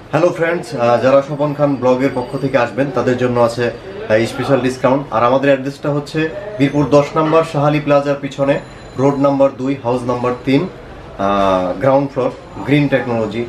Hello friends, যারা স্বপন খান ব্লগের পক্ষ থেকে আসবেন তাদের জন্য আছে স্পেশাল ডিসকাউন্ট। আর আমাদের অ্যাড্রেসটা হচ্ছে মিরপুর 10 নম্বর শাহালি প্লাজার পিছনে, road number 2, house number 3, ground floor, green technology.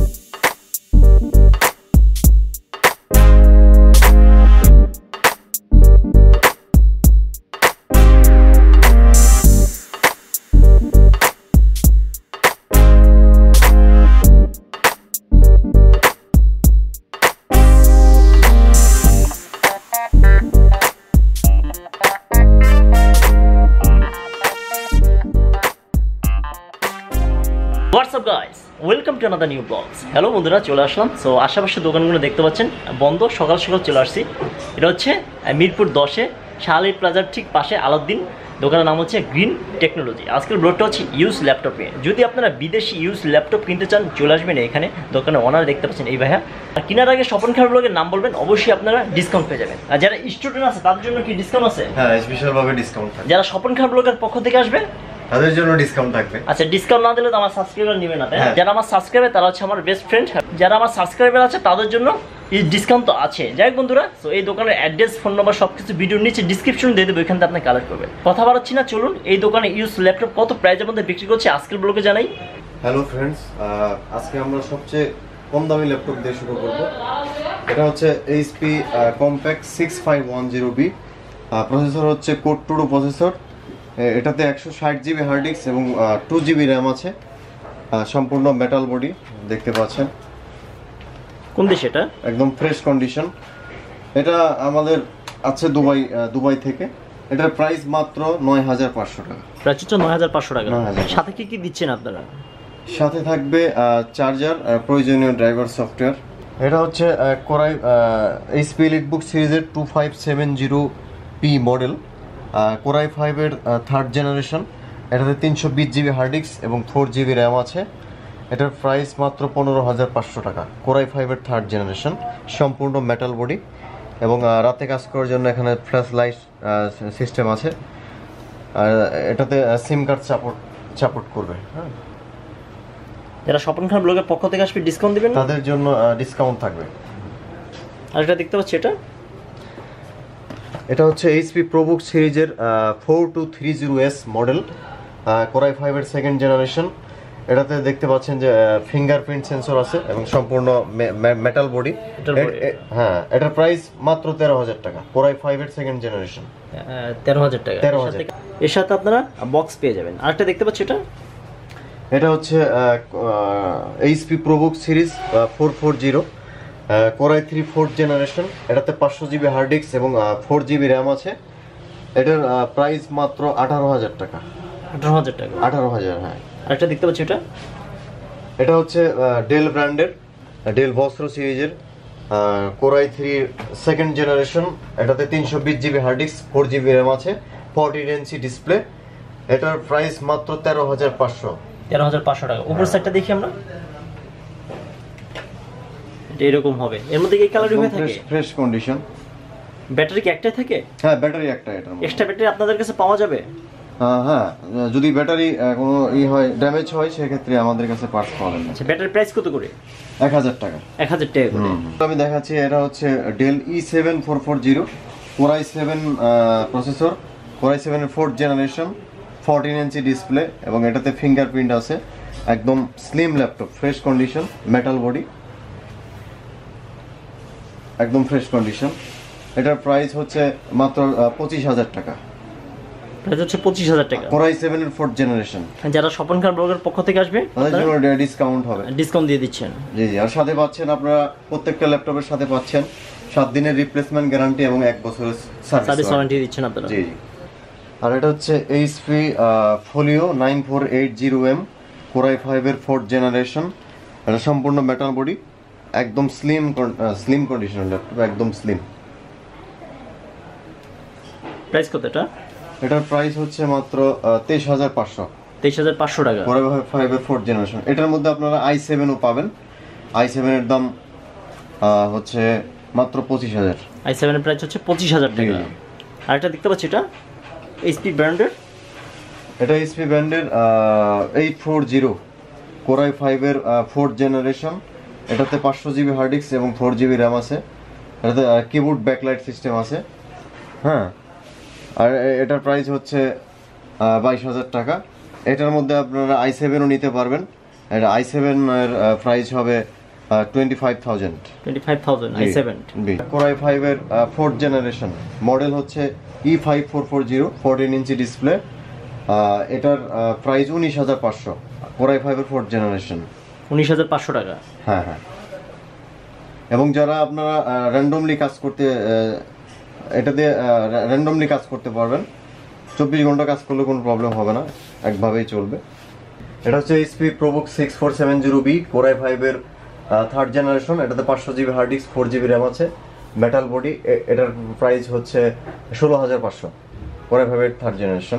What's up guys, welcome to another new blogs. Hello বন্ধুরা, চলে আসলাম। সো আশেপাশে দোকানগুলো দেখতে পাচ্ছেন বন্ধ, সকাল সকাল চলে আসছি। এটা হচ্ছে মিরপুর 10-এ শাহালি প্লাজার ঠিক পাশে আলাউদ্দিন, দোকানের নাম হচ্ছে গ্রিন টেকনোলজি। আজকের ব্লগটা হচ্ছে ইউজ ল্যাপটপে। যদি আপনারা বিদেশি ইউজ ল্যাপটপ কিনতে চান চলে আসবেন এখানে। দোকানে ওনার দেখতে পাচ্ছেন এই ভাইয়া। আর কেনার আগে স্বপন খান ব্লগের নাম বলবেন, অবশ্যই আপনারা ডিসকাউন্ট পেয়ে যাবেন। আর যারা স্টুডেন্ট আছে তাদের জন্য কি ডিসকাউন্ট আছে? হ্যাঁ, স্পেশাল ভাবে ডিসকাউন্ট থাকবে। যারা স্বপন খান ব্লগের পক্ষ থেকে আসবে তাদের জন্য ডিসকাউন্ট থাকবে। আচ্ছা, ডিসকাউন্ট না দিলে তো আমার সাবস্ক্রাইবার নেবে না, তাই না? যারা আমার সাবস্ক্রাইবার তারা হচ্ছে আমার বেস্ট ফ্রেন্ড। যারা আমার সাবস্ক্রাইবার আছে তাদের জন্য এই ডিসকাউন্ট তো আছে। যাই হোক বন্ধুরা, সো এই দোকানের অ্যাড্রেস, ফোন নাম্বার সবকিছু ভিডিওর নিচে ডিসক্রিপশন দিয়ে দেবো, এখান থেকে আপনি কালেক্ট করবেন। কথা বাড়াচ্ছি না, চলুন এই দোকানে ইউজ ল্যাপটপ কত প্রাইজের মধ্যে বিক্রি করছে আজকের ব্লগে জানাই। হ্যালো ফ্রেন্ডস, আজকে আমরা সবচেয়ে কম দামি ল্যাপটপ দিয়ে শুরু করব। এটা হচ্ছে এইচপি কম্প্যাক্ট 6510B, প্রসেসর হচ্ছে কোর 2 প্রসেসর। এটাতে 160 GB হার্ড ডিস্ক এবং 2 GB র্যাম আছে। সম্পূর্ণ মেটাল বডি দেখতে পাচ্ছেন। কোন দেশ এটা? একদম ফ্রেশ কন্ডিশন। এটা আমাদের আছে দুবাই থেকে। এটার প্রাইস মাত্র 9500 টাকা। প্রাইস হচ্ছে 9500 টাকা। 9000। সাথে কি কি দিচ্ছেন আপনারা? সাথে থাকবে চার্জার, প্রয়োজনীয় ড্রাইভার সফটওয়্যার। এটা হচ্ছে কোরাই এইচপি এলিটবুক সিরিজের 2570P মডেল, কোরাই 5-এর 3rd জেনারেশন। এটাতে 320 GB হার্ড ডিস্ক এবং 4 GB র্যাম আছে। এটার প্রাইস মাত্র 15500 টাকা। কোরাই 5-এর 3rd জেনারেশন, সম্পূর্ণ মেটাল বডি এবং রাতে কাজ করার জন্য এখানে ফ্ল্যাশ লাইট সিস্টেম আছে। আর এটাতে সিম কার্ড সাপোর্ট করবে। হ্যাঁ, যারা স্বপন খান ব্লগের পক্ষ থেকে আসবে ডিসকাউন্ট দিবেন, তাদের জন্য ডিসকাউন্ট থাকবে। আর এটা দেখতে পাচ্ছি এটা হচ্ছে এইচপি প্রোবুক সিরিজের 4230S model, core i 5-এর 2nd generation. এটাতে দেখতে পাচ্ছেন যে ফিঙ্গারপ্রিন্ট সেন্সর আছে এবং সম্পূর্ণ মেটাল বডি। হ্যাঁ, এটার প্রাইস মাত্র 13000 টাকা। কোরাই 5-এর 2nd জেনারেশন, 13000 টাকা। 13000। এর সাথে আপনারা বক্স পেয়ে যাবেন। আরেকটা দেখতে পাচ্ছি এটা হচ্ছে HP ProBook series 440, core i 3 4th generation. এটাতে 500 GB হার্ড ডিস্ক এবং 4 GB র্যাম আছে। এটার প্রাইস মাত্র 18000 টাকা। 18000 টাকা। 18000। হ্যাঁ, আরেকটা দেখতে পাচ্ছি এটা হচ্ছে ডেল ব্র্যান্ডের, ডেল বস্ত্র সিরিজের কোরাই 3 2nd জেনারেশন। এটাতে 320 GB hard disk, 4 GB RAM আছে, 14 ইঞ্চি ডিসপ্লে। এটার প্রাইস মাত্র 13500। 13500 টাকা। উপর সাইডটা দেখি আমরা, এটা এরকম হবে। এর মধ্যে কি কালারই হয়ে থাকে? Fresh condition. ব্যাটারি কি একটাই থাকে? হ্যাঁ, ব্যাটারি একটা। এটা এক্সট্রা ব্যাটারি আপনাদের কাছে পাওয়া যাবে? হ্যাঁ, যদি ব্যাটারি কোনো হয়, ড্যামেজ হয়, সেক্ষেত্রে আমাদের কাছে পার্টস পাওয়া যাবে। আচ্ছা, ব্যাটারি প্রাইস কত করে? 1000 টাকা। 1000 টাকা করে। আমি দেখাচ্ছি, এটা হচ্ছে Dell E7440, core i 7 processor, core i 7-এর 4th জেনারেশন, 14 ইঞ্চি ডিসপ্লে এবং এটাতে ফিঙ্গারপ্রিন্ট আছে। একদম slim laptop, fresh condition, metal body, একদম ফ্রেশ কন্ডিশন। এটার প্রাইস হচ্ছে মাত্র 25000 টাকা। প্রাইস হচ্ছে 25000 টাকা। কোরাই 7-এর 4th জেনারেশন। যারা স্বপন খান ব্লগের পক্ষ থেকে আসবে তাদের জন্য ডিসকাউন্ট হবে। ডিসকাউন্ট দিয়ে দিচ্ছেন। জি। আর সাথে পাচ্ছেন আপনারা প্রত্যেকটা ল্যাপটপের সাথে পাচ্ছেন 7 দিনের রিপ্লেসমেন্ট গ্যারান্টি এবং 1 বছরের সার্ভিস ওয়ারেন্টি দিচ্ছেন আপনারা। জি। আর এটা হচ্ছে এইচপি ফোলিও 9480M, কোরাই 5-এর 4th জেনারেশন। এটা সম্পূর্ণ মেটাল বডি, একদম স্লিম কন্ডিশনের ল্যাপটপ, একদম স্লিম। প্রাইস কত এটা? এটার প্রাইস হচ্ছে মাত্র 23500। 23500 টাকা। কোরাই 5-এর 4th জেনারেশন। এটার মধ্যে আপনারা i7ও পাবেন। i7 এর দাম হচ্ছে মাত্র 25000। i7 এর প্রাইস হচ্ছে 25000 টাকা। আর এটা দেখতে পাচ্ছি, এটা এইচপি ব্র্যান্ডের। এটা এইচপি ব্র্যান্ডের 840 কোরাই 5-এর 4th জেনারেশন। এটাতে 500 জিবি হার্ড ডিস্ক এবং 4 জিবি র্যাম আছে। এটাতে কিবোর্ড ব্যাকলাইট সিস্টেম আছে। হ্যাঁ, আর এটার প্রাইস হচ্ছে 22,000 টাকা। এটার মধ্যে আপনারা i7ও নিতে পারবেন। এটা i7 এর প্রাইস হবে 25,000 i7 Core i5 এর 4th জেনারেশন মডেল হচ্ছে E5440 14 ইঞ্চি ডিসপ্লে। এটার প্রাইস 19,500। Core i5 এর 4th জেনারেশন 19,500 টাকা। হ্যাঁ হ্যাঁ। এবং যারা আপনারা র্যান্ডমলি কাজ করতে এটা দিয়ে র্যান্ডমলি কাজ করতে পারবেন, 24 ঘন্টা কাজ করলে কোনো প্রবলেম হবে না, একভাবেই চলবে। এটা হচ্ছে HP ProBook 6470B Core i5 এর 3rd জেনারেশন। এটাতে 500 GB hard disk, 4 GB RAM আছে, মেটাল বডি। এটার প্রাইস হচ্ছে 16,500 Core i5 এর 3rd জেনারেশন।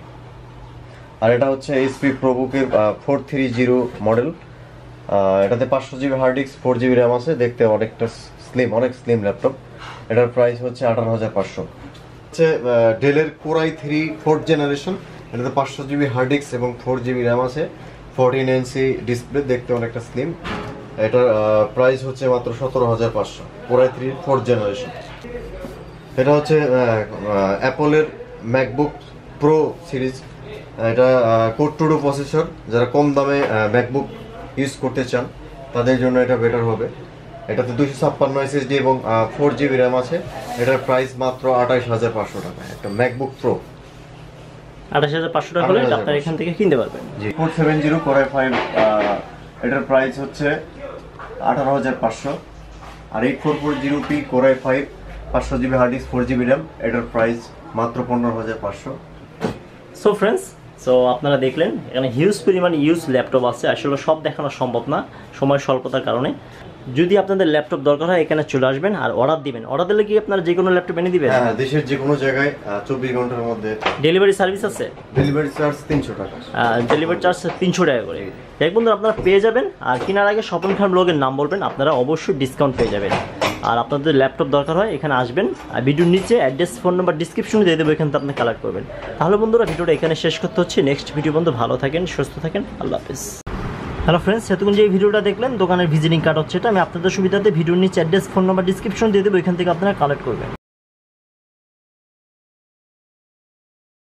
আর এটা হচ্ছে HP ProBook এর 430 মডেল। এটাতে 500 GB hard disk, 4 GB RAM আছে, দেখতে অনেকটা স্লিম, অনেক স্লিম ল্যাপটপ। এটার প্রাইস হচ্ছে 18,500। হচ্ছে ডেলের Core i3 4th জেনারেশন। এটাতে 500 জিবি হার্ড ডিস্ক এবং 4 জিবি র্যাম আছে, 14 ইঞ্চি ডিসপ্লে, দেখতে অনেকটা স্লিম। এটার প্রাইস হচ্ছে মাত্র 17,500 Core i3 4th জেনারেশন। এটা হচ্ছে অ্যাপলের ম্যাকবুক প্রো সিরিজ। এটা কোর টু ডু প্রসেসর, যারা কম দামে ম্যাকবুক ইউজ করতে চান তাদের জন্য এটা বেটার হবে। এটাতে 256 SSD এবং 4 জিবি র্যাম আছে। এটার প্রাইস মাত্র 28,500 টাকা। একটা ম্যাকবুক প্রো 28,500 টাকা হলে আপনারা এখান থেকে কিনতে পারবেন। জি, 470 Core i5 এটার প্রাইস হচ্ছে 18,500। আর 8440P Core i5 500 GB hard disk, 4 GB RAM, এটার প্রাইস মাত্র 15,500। সো ফ্রেন্ডস, আপনারা দেখলেন এখানে হিউজ পরিমাণ ইউজ ল্যাপটপ আছে। আসলে সব দেখানো সম্ভব না সময় স্বল্পতার কারণে। যদি আপনাদের ল্যাপটপ দরকার হয় এখানে চলে আসবেন আর অর্ডার দিবেন। অর্ডার দিলে কি আপনারা যে কোনো ল্যাপটপ এনে দিবেন? হ্যাঁ, দেশের যে কোনো জায়গায় 24 ঘন্টার মধ্যে। ডেলিভারি সার্ভিস আছে? ডেলিভারি চার্জ 300 টাকা। ডেলিভারি চার্জ 300 টাকা করে। এক বন্ধু আপনারা পেয়ে যাবেন। আর কেনার আগে স্বপন খান ব্লগের নাম বলবেন, আপনারা অবশ্যই ডিসকাউন্ট পেয়ে যাবেন। আর আপনাদের ল্যাপটপ দরকার হয় এখানে আসবেন। আর ভিডিওর নিচে অ্যাড্রেস, ফোন নাম্বার ডিসক্রিপশনে দিয়ে দেবো, এখান থেকে আপনি কালেক্ট করবেন। তাহলে বন্ধুরা ভিডিওটা এখানে শেষ করতে হচ্ছে। নেক্সট ভিডিও বন্ধু ভালো থাকেন, সুস্থ থাকেন, আল্লাহ হাফেজ। হ্যালো ফ্রেন্ডস, এতক্ষণ যে ভিডিওটা দেখলেন দোকানের ভিজিটিং কার্ড হচ্ছে এটা। আমি আপনাদের সুবিধাতে ভিডিওর নিচে অ্যাড্রেস, ফোন নাম্বার ডিসক্রিপশন দিয়ে দেবো, এখান থেকে আপনারা কালেক্ট করবেন।